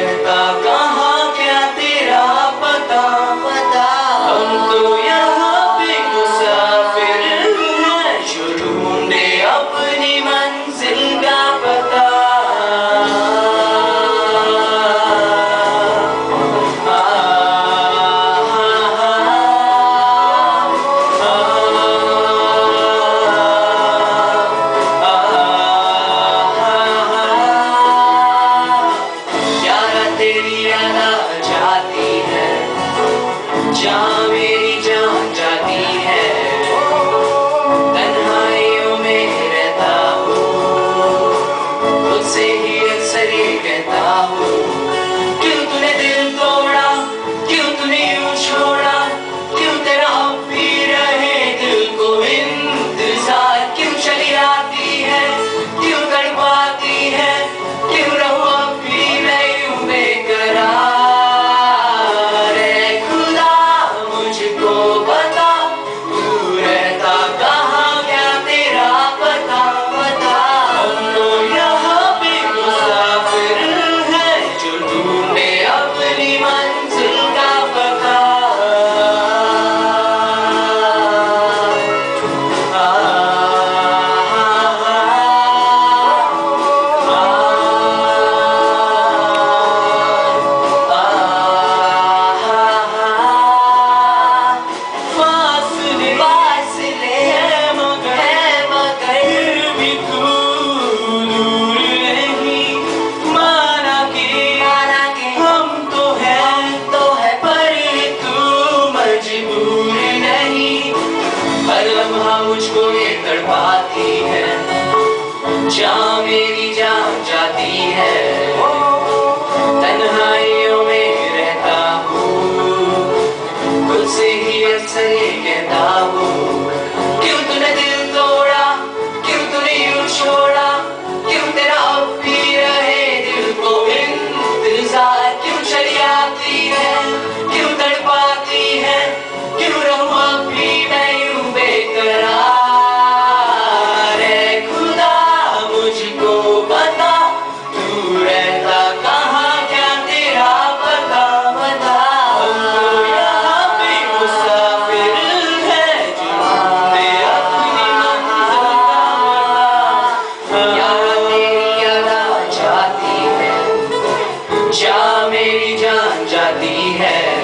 रहता कहाँ क्या तेरा पता पता। हम तो यहाँ पे मुसाफिर हैं जो ढूंढे अपनी मंजिल का पता। जहाँ मेरी जान जाती है तन्हाइयों में रहता हूँ, खुद से ही अक्सर ये कहता हूँ क्यों तूने दिल तोड़ा, क्यों तूने यूं छोड़ा, क्यों तेरा अब भी रहे दिल को इंतजार, क्यों चली आती है, क्यों तड़पाती है, क्यों रहूं अब भी मैं यूं बेकरार। मुझको ये तड़पाती है जहाँ मेरी जान जाती है तन्हाइयों में रहता हूँ, खुद से ही अक्सर ये कहता हूँ क्यों तूने दिल तोड़ा, क्यों तूने यूं छोड़ा, क्यों तेरा अब भी रहे दिल को इंतजार, क्यों चली आती है, क्यों तड़पाती है, क्यों रहूं अब भी मैं यूं बेकरार। है खुदा मुझको बता तू रहता कहाँ क्या तेरा पता बता। हम तो यहाँ पे मुसाफिर हैं जो ढूंढे अपनी मंजिल का पता। यहाँ तेरी याद आ जाती है जहाँ मेरी जान जाती है